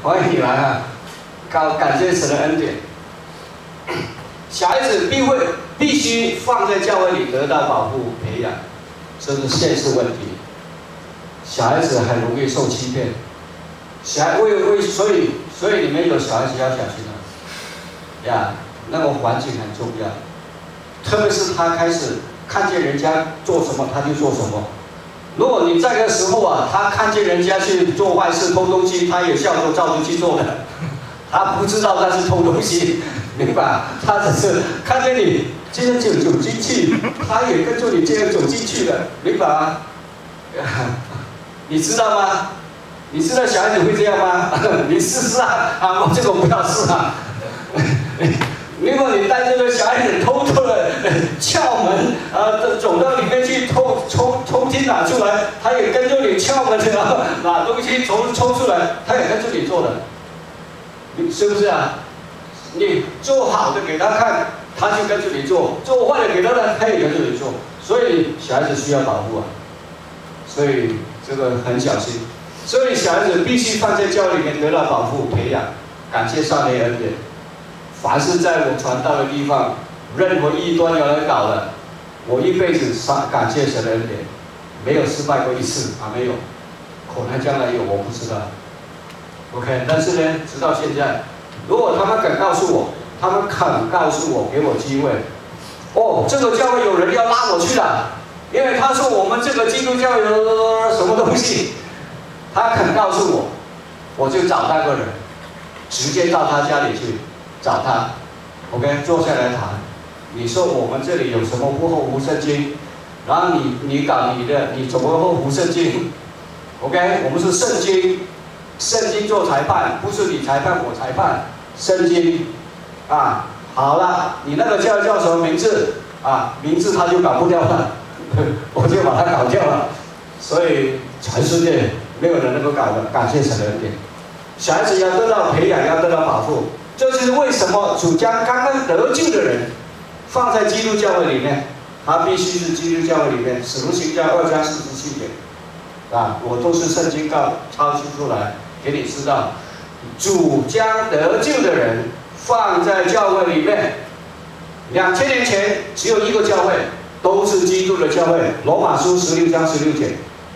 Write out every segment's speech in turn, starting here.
欢迎你来啊！感谢神的恩典。小孩子必须放在教会里得到保护培养，这是现实问题。小孩子很容易受欺骗，所以你们有小孩子要小心了呀。那个环境很重要，特别是他开始看见人家做什么他就做什么。如果你在这个时候啊，他看见人家去做坏事偷东西，他也照着去做的，他不知道他是偷东西，明白？他只是看见你这样走进去，他也跟着你这样走进去的，明白吗？你知道吗？你知道小孩子会这样吗？你试试啊！我这个不要试啊！如果你带这个小孩子偷的窍门走到里面去偷听拿出来，他也跟着你窍门的拿东西抽出来，他也跟着你做的，你是不是啊？你做好的给他看，他就跟着你做；做坏的给他看，他也跟着你做。所以小孩子需要保护啊，所以这个很小心。所以小孩子必须放在教里面得到保护培养，感谢上帝恩典。凡是在我传道的地方，任何异端有人搞的，我一辈子感谢神的恩典，没有失败过一次啊，没有，可能将来有我不知道。OK， 但是呢，直到现在，如果他们肯告诉我，给我机会，这个教会有人要拉我去了，因为他说我们这个基督教有什么东西，他肯告诉我，我就找那个人，直接到他家里去。找他 ，OK， 坐下来谈。你说我们这里有什么不合乎圣经？然后你搞你的，你怎么合乎圣经 ？OK， 我们是圣经做裁判，不是你裁判我裁判，圣经啊。好了，你那个叫什么名字啊？名字他就搞不掉了，我就把他搞掉了。所以全世界没有人能够搞的，感谢神的恩典。小孩子要得到培养，要得到保护。这就是为什么主将刚刚得救的人放在基督教会里面，他必须是基督教会里面使徒行传2章47节啊，我都是圣经抄出来给你知道。主将得救的人放在教会里面，2000年前只有一个教会，都是基督的教会。罗马书16章16节。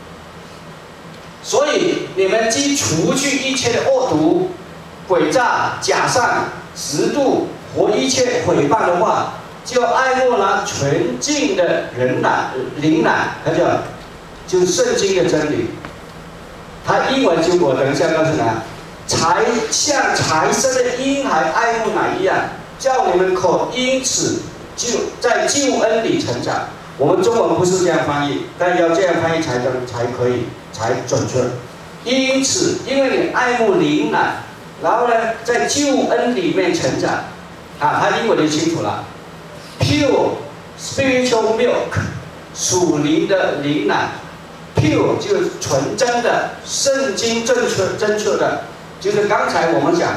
所以你们既除去一切的恶毒、诡诈、假善、嫉妒和一切毁谤的话，就爱慕那纯净的灵奶，他叫就是圣经的真理。他英文就我等一下告诉你，才像才生的婴孩爱慕奶一样，叫你们可因此就在救恩里成长。我们中文不是这样翻译，但要这样翻译才可以才准确。因此，因为你爱慕灵奶。然后呢，在救恩里面成长，他英文就清楚了 ，pure spiritual milk， 属灵的灵奶 ，pure 就是纯真的，圣经正确的，就是刚才我们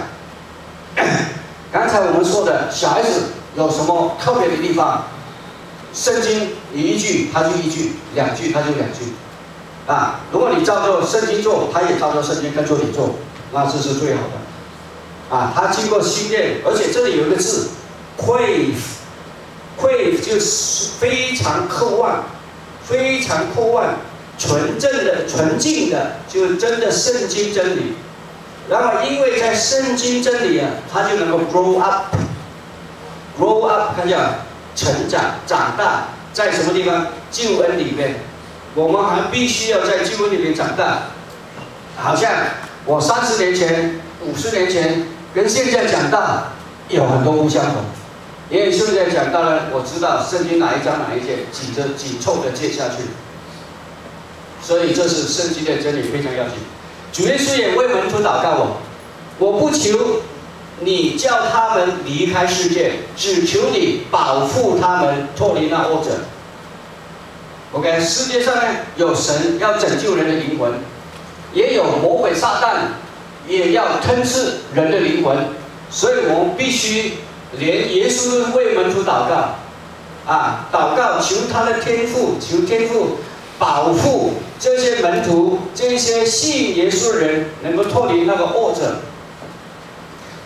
说的小孩子有什么特别的地方，圣经你一句他就一句，两句他就两句，啊，如果你照着圣经做，他也照着圣经跟着你做，那这是最好的。啊，他经过训练，而且这里有一个字 ，crave 就是非常渴望，纯正的、纯净的，就是真的圣经真理。然后因为在圣经真理啊，他就能够 grow up， 看见成长、长大，在什么地方？救恩里面，我们还必须要在救恩里面长大。好像我30年前、50年前。跟现在讲到有很多不相同，因为现在讲到呢，我知道圣经哪一章哪一节紧凑的接下去，所以这是圣经的真理非常要紧。主耶稣也为门徒祷告我不求你叫他们离开世界，只求你保护他们脱离那恶者。OK， 世界上呢有神要拯救人的灵魂，也有魔鬼撒旦。也要吞噬人的灵魂，所以我们必须连耶稣为门徒祷告，祷告求他的天父，求天父保护这些门徒，这些信耶稣的人能够脱离那个恶者，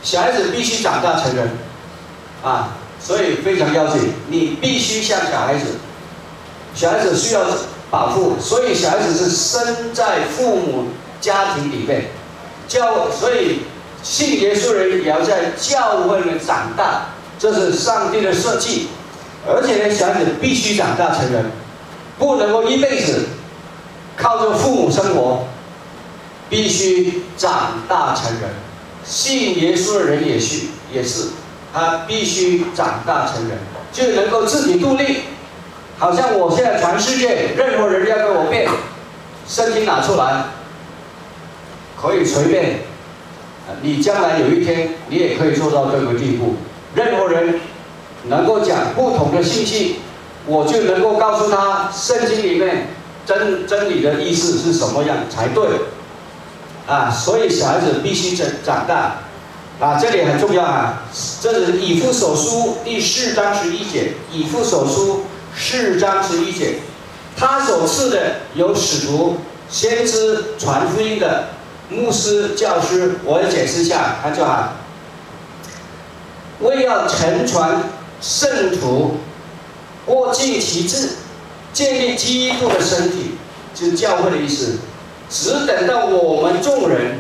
小孩子必须长大成人，啊，所以非常要紧，你必须像小孩子。小孩子需要保护，所以小孩子是生在父母家庭里面，所以信耶稣人也要在教会里面长大，这是上帝的设计。而且呢，小孩子必须长大成人，不能够一辈子靠着父母生活，必须长大成人。信耶稣的人也是，他必须长大成人，就能够自己独立。好像我现在全世界，任何人要跟我辩，圣经拿出来，可以随便。你将来有一天，你也可以做到这个地步。任何人能够讲不同的信息，我就能够告诉他圣经里面真理的意思是什么样才对。啊，所以小孩子必须长大。啊，这里很重要啊，这是以弗所书第4章11节，以弗所书4章11节，他所赐的有使徒、先知、传福音的、牧师、教师。我要解释一下，看就好。为要成全圣徒，过尽其志，建立基督的身体，就是教会的意思。只等到我们众人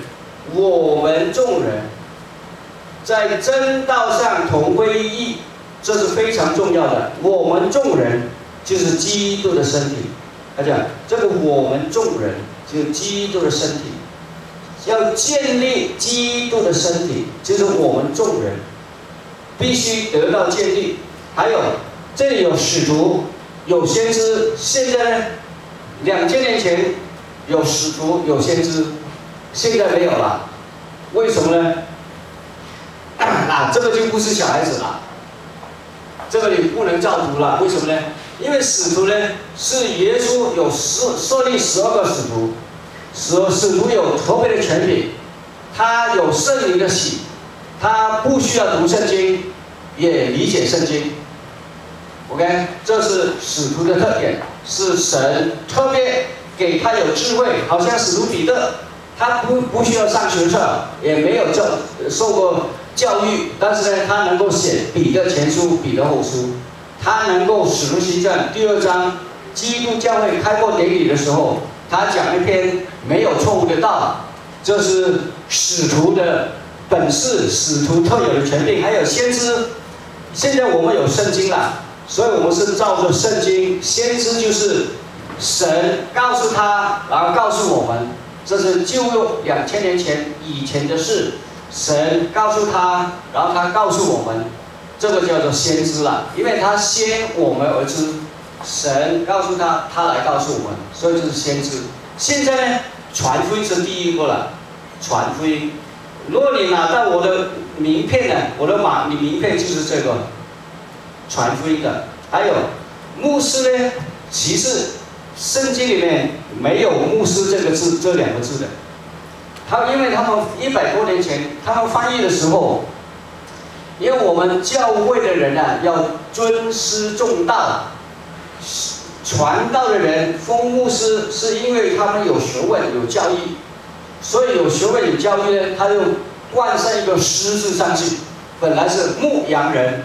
在真道上同归一意，这是非常重要的。我们众人就是基督的身体，大家这个我们众人就是基督的身体，要建立基督的身体，就是我们众人必须得到建立。还有这里有使徒，有先知，现在呢，2000年前有使徒有先知，现在没有了，为什么呢？这个就不是小孩子了，这个你不能照读了。为什么呢？因为使徒呢是耶稣有设立12个使徒，使徒有特别的权柄，他有圣灵的洗，他不需要读圣经，也理解圣经。OK， 这是使徒的特点，是神特别给他有智慧，好像使徒彼得，他不需要上学校，也没有受过教育，但是呢，他能够写彼得前书、彼得后书，他能够使徒行传第2章，基督教会开国典礼的时候，他讲一篇没有错误的道，这是使徒的本事，使徒特有的权柄。还有先知，现在我们有圣经了，所以我们是照着圣经。先知就是神告诉他，然后告诉我们，这是旧约2000年前以前的事。神告诉他，然后他告诉我们，这个叫做先知了，因为他先我们而知。神告诉他，他来告诉我们，所以就是先知。现在呢，传福音是第一个了，传福音。如果你拿到我的名片呢，你名片就是这个传福音的。还有牧师呢，其实圣经里面没有牧师这2个字的。因为他们100多年前他们翻译的时候，因为我们教会的人啊要尊师重道，传道的人封牧师是因为他们有学问有教育，所以有学问有教育呢，他就冠上一个师字上去。本来是牧羊人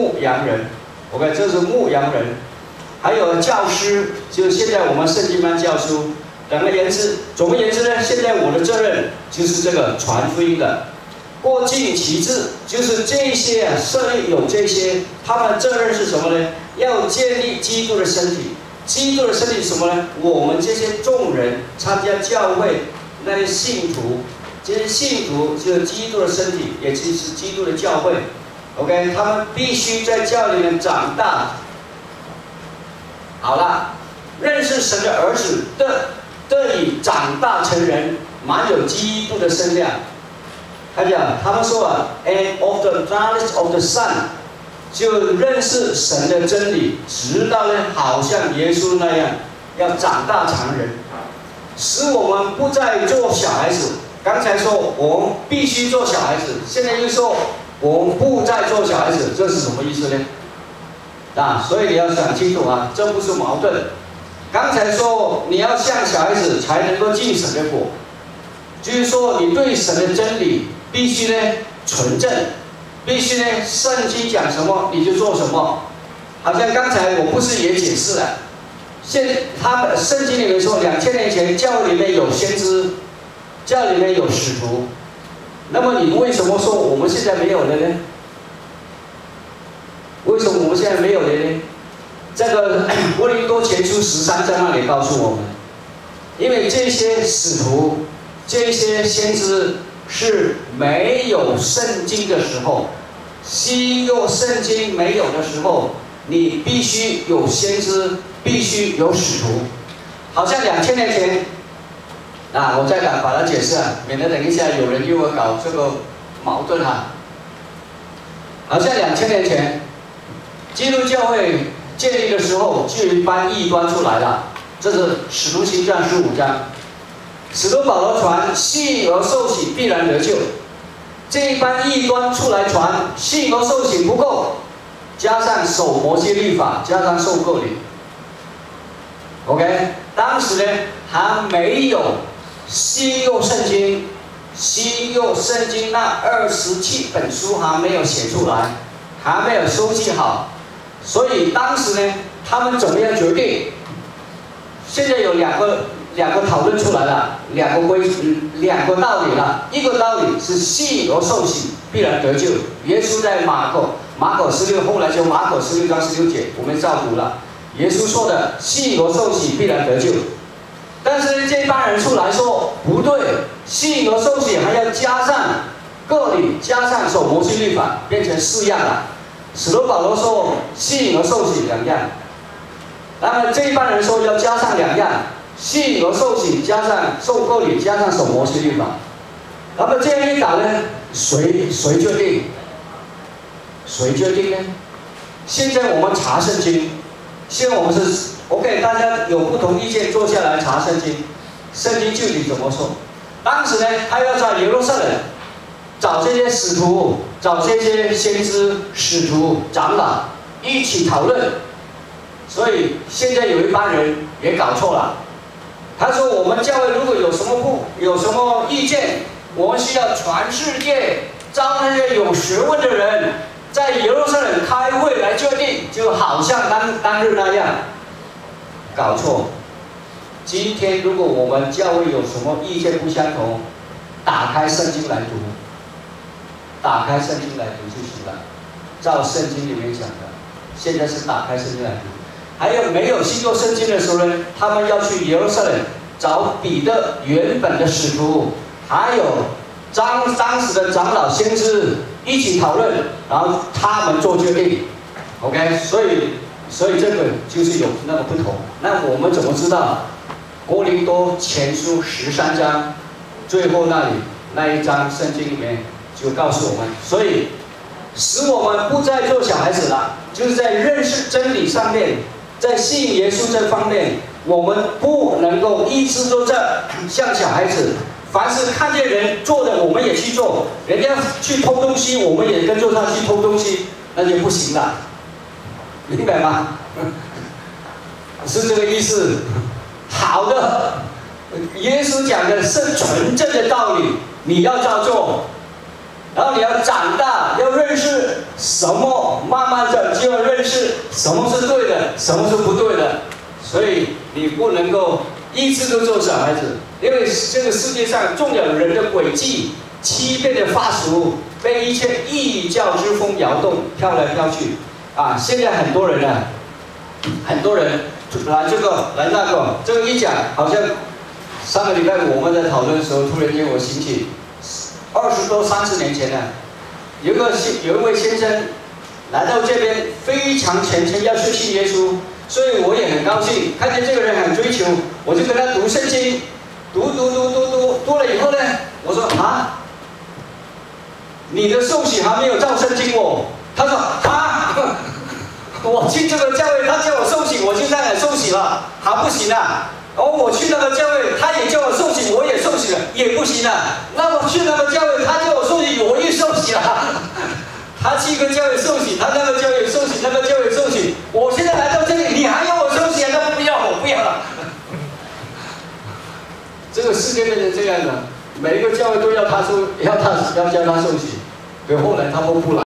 ，OK， 这是牧羊人。还有教师，就是现在我们圣经班教书。总而言之呢，现在我的责任就是这个传福音的，过尽其志，就是这些啊，设立有这些，他们责任是什么呢？要建立基督的身体。基督的身体是什么呢？我们这些众人参加教会那些信徒，这些信徒就是基督的身体，也就是基督的教会。OK， 他们必须在教里面长大。好了，认识神的儿子得以长大成人，满有基督的身量。他们说啊 ，and of the knowledge of the Son， 就认识神的真理，直到呢，好像耶稣那样，要长大成人，使我们不再做小孩子。刚才说我们必须做小孩子，现在又说我们不再做小孩子，这是什么意思呢？所以你要想清楚啊，这不是矛盾。刚才说你要像小孩子才能够进神的国，就是说你对神的真理必须呢纯正，必须呢，圣经讲什么你就做什么。好像刚才我不是也解释了，他们圣经里面说，2000年前教会里面有先知，教会里面有使徒，那么你们为什么说我们现在没有了呢？为什么我们现在没有了呢？这个哥林多前书13章那里告诉我们，因为这些使徒、这些先知是没有圣经的时候，新约圣经没有的时候，你必须有先知，必须有使徒。好像2000年前，我再把它解释免得等一下有人又要搞这个矛盾好像2000年前，基督教会建立的时候，就有一班异端出来了。这是《使徒行传》15章，使徒保罗传信而受洗必然得救。这一班异端出来传信而受洗不够，加上守摩西律法，加上受割礼。OK， 当时呢还没有新约圣经，新约圣经那27本书还没有写出来，还没有收集好，所以当时呢，他们怎么样决定？现在有两个讨论出来了，两个道理了。一个道理是信而受洗必然得救，耶稣在马可16，后来就马可16章16节，我们照读了。耶稣说的信而受洗必然得救，但是这帮人出来说不对，信而受洗还要加上割礼，加上守摩西律法，变成4样了。使徒保罗说信而受洗2样，那么这一帮人说要加上2样，信而受洗加上受割礼加上守摩西律法。那么这样一搞呢，谁决定？谁决定呢？现在我们查圣经，现在我们是 OK， 大家有不同意见，坐下来查圣经，圣经究竟怎么说？当时呢，他要在耶路撒冷找这些使徒，找这些先知、使徒、长老一起讨论。所以现在有一帮人也搞错了，他说我们教会如果有什么意见，我们需要全世界招那些有学问的人，在耶路撒冷开会来决定，就好像当日那样。搞错。今天如果我们教会有什么意见不相同，打开圣经来读，打开圣经来读就行了。照圣经里面讲的，现在是打开圣经来读。还有没有新约圣经的时候呢？他们要去耶路撒冷找彼得原本的使徒，还有当时的长老先知一起讨论，然后他们做决定。OK， 所以这个就是有那个不同。那我们怎么知道？哥林多前书13章最后那一章圣经里面就告诉我们，所以使我们不再做小孩子了，就是在认识真理上面，在信耶稣这方面，我们不能够一直都在像小孩子。凡是看见人做的，我们也去做；人家去偷东西，我们也跟着他去偷东西，那就不行了。明白吗？是这个意思。好的，耶稣讲的是纯正的道理，你要照做，然后你要长大，要认识什么，慢慢的就要认识什么是对的，什么是不对的。所以你不能够一直都做小孩子，因为这个世界上纵有人的诡计、欺骗的法术，被一切异教之风摇动，飘来飘去。现在很多人来这个来那个，这个一讲，好像上个礼拜我们在讨论的时候，突然间我想起20多30年前有一位先生来到这边，非常虔诚要去信耶稣，所以我也很高兴，看见这个人很追求，我就跟他读圣经，读了以后呢，我说你的受洗还没有照圣经哦。他说我去这个教会，他叫我受洗，我就在那受洗了，还不行啊。我去那个教会，他也叫我受洗，我也受洗了，也不行啊。那我去那个教会，他叫我受洗，我也受洗了。他去一个教会受洗，他那个教会受洗，那个教会受洗。我现在来到这里，你还要我受洗？那不要，我不要了。这个世界变成这样的，每一个教会都要叫他受洗。 所以后来他们不来。